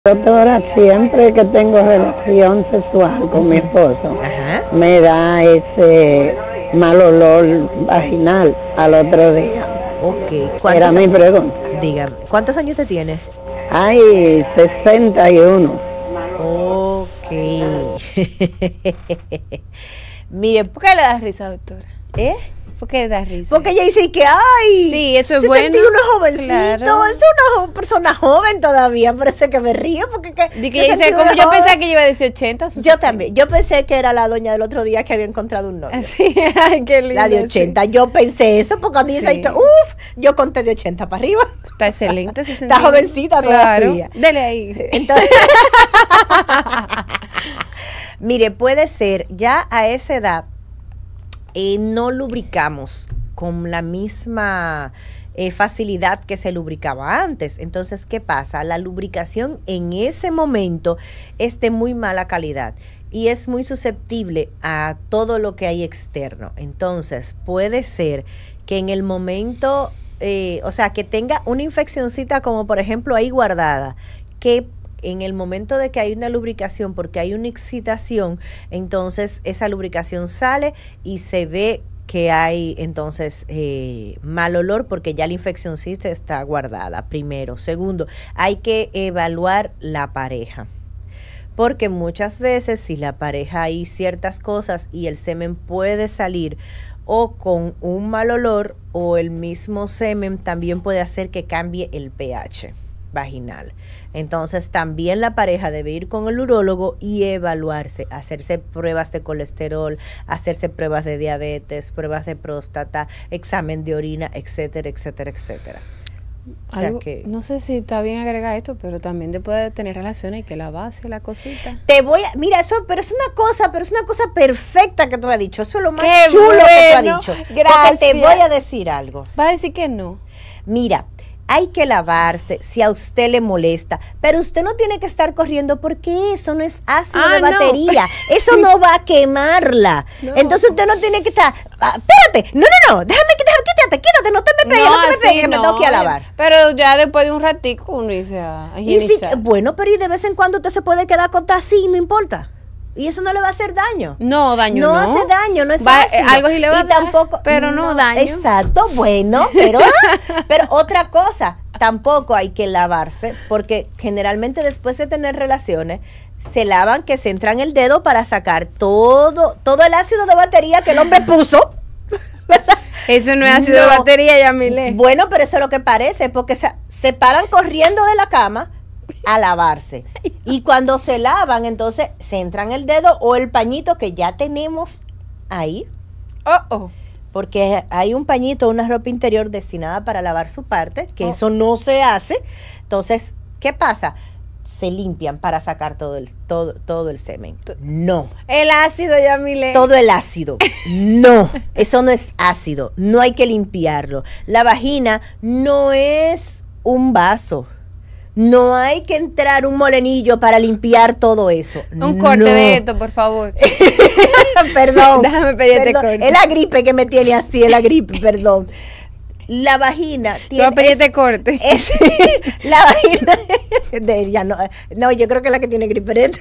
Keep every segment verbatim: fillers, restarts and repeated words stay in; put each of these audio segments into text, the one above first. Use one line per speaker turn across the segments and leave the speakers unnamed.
Doctora, siempre que tengo relación sexual con mi esposo,
Ajá.
me da ese mal olor vaginal al otro día.
Ok.
Era
¿Cuántos,
mi pregunta.
dígame, ¿cuántos años usted tiene?
Hay sesenta y uno.
Ok. Mire,
¿Por qué le das risa, doctora?
¿eh?
¿Por qué le das risa?
Porque ella dice que, ay,
Sí, eso es
sesenta y
bueno.
uno jovencito,
Claro.
es una jo- persona joven todavía, por eso es que me río, porque que,
Di que ella dice,
sesenta y uno
como yo
joven.
pensaba que yo iba a decir ochenta. sus
Yo
sesenta.
también, yo pensé que era la doña del otro día que había encontrado un novio.
Así, ay, qué lindo.
La de ochenta, yo pensé eso, porque cuando dice,
Sí.
uff, yo conté de ochenta para arriba.
Está excelente. sesenta.
Está jovencita
Claro.
todavía.
Dele ahí.
Entonces, mire, puede ser, ya a esa edad, eh, no lubricamos con la misma eh, facilidad que se lubricaba antes. Entonces, ¿qué pasa? La lubricación en ese momento es de muy mala calidad y es muy susceptible a todo lo que hay externo. Entonces, puede ser que en el momento, eh, o sea, que tenga una infeccioncita como por ejemplo ahí guardada, que en el momento de que hay una lubricación, porque hay una excitación, entonces esa lubricación sale y se ve que hay entonces eh, mal olor porque ya la infección sí está guardada, primero. Segundo, hay que evaluar la pareja. Porque muchas veces si la pareja hay ciertas cosas y el semen puede salir o con un mal olor o el mismo semen también puede hacer que cambie el pH vaginal. Entonces también la pareja debe ir con el urólogo y evaluarse, hacerse pruebas de colesterol, hacerse pruebas de diabetes, pruebas de próstata, examen de orina, etcétera, etcétera, etcétera. O sea
Algo-
que
no sé si está bien agregar esto, pero también después de tener relaciones hay que lavarse la cosita.
te voy a, mira, eso, pero es una cosa, pero es una cosa perfecta que tú has dicho. Eso es lo más
Qué
chulo que tú has
bueno,
dicho. Porque
gracias.
te voy a decir algo.
Va a decir que no.
Mira, hay que lavarse si a usted le molesta, pero usted no tiene que estar corriendo porque eso no es ácido
Ah,
de
no.
batería, eso no va a quemarla.
No.
Entonces usted no tiene que estar, ah, espérate, no, no, no, déjame quitar, quítate, quítate, no te me pegues, no, te me
así
pegues, me tengo que ir a
no.
lavar.
Pero ya después de un ratico uno dice a
Y si,
higienizar.
bueno, pero y de vez en cuando usted se puede quedar acostada así, no importa. Y eso no le va a hacer daño.
No, daño no.
No hace daño, no es
Va-
ácido.
algo sí le va
y
a dar,
tampoco,
pero no daño.
Exacto, bueno, pero, pero otra cosa, tampoco hay que lavarse, porque generalmente después de tener relaciones, se lavan que se entran el dedo para sacar todo, todo el ácido de batería que el hombre puso. ¿Verdad?
Eso no es ácido de
No.
batería, Yamile.
Bueno, pero eso es lo que parece, porque se, se paran corriendo de la cama a lavarse. Y cuando se lavan, entonces se entran el dedo o el pañito que ya tenemos ahí,
Oh, oh.
porque hay un pañito, una ropa interior destinada para lavar su parte, que
Oh.
eso no se hace. Entonces, ¿qué pasa? Se limpian para sacar todo el, todo, todo el semen. No.
El ácido, Yamile.
Todo el ácido. No, eso no es ácido. No hay que limpiarlo. La vagina no es un vaso. No hay que entrar un molenillo para limpiar todo eso.
Un corte
No.
de esto, por favor.
Perdón.
Déjame pedirte
perdón.
corte.
Es la gripe que me tiene así, es la gripe, perdón. La vagina
Te
tiene.
voy a pedir
es-
este corte.
es- la vagina. de ella no, no, yo creo que es la que tiene gripe.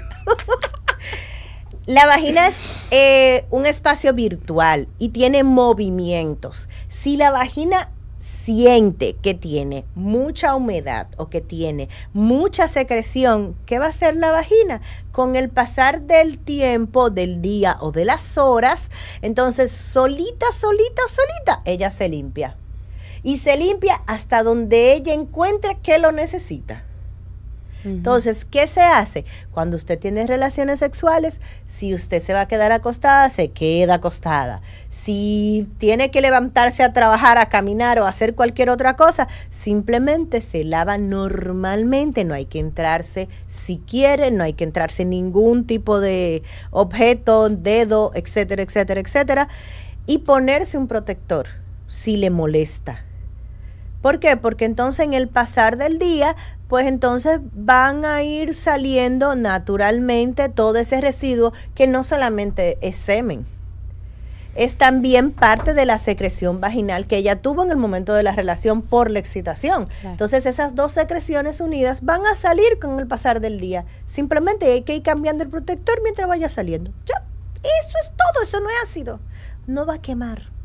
La vagina es eh, un espacio virtual y tiene movimientos. Si la vagina siente que tiene mucha humedad o que tiene mucha secreción, ¿qué va a hacer la vagina? Con el pasar del tiempo, del día o de las horas, entonces solita, solita, solita, ella se limpia. Y se limpia hasta donde ella encuentre que lo necesita. Entonces, ¿qué se hace? Cuando usted tiene relaciones sexuales, si usted se va a quedar acostada, se queda acostada. Si tiene que levantarse a trabajar, a caminar o a hacer cualquier otra cosa, simplemente se lava normalmente. No hay que entrarse, si quiere, no hay que entrarse ningún tipo de objeto, dedo, etcétera, etcétera, etcétera. Y ponerse un protector si le molesta. ¿Por qué? Porque entonces en el pasar del día, pues entonces van a ir saliendo naturalmente todo ese residuo que no solamente es semen. es también parte de la secreción vaginal que ella tuvo en el momento de la relación por la excitación. Claro. Entonces esas dos secreciones unidas van a salir con el pasar del día. Simplemente hay que ir cambiando el protector mientras vaya saliendo. Ya, eso es todo, eso no es ácido. No va a quemar.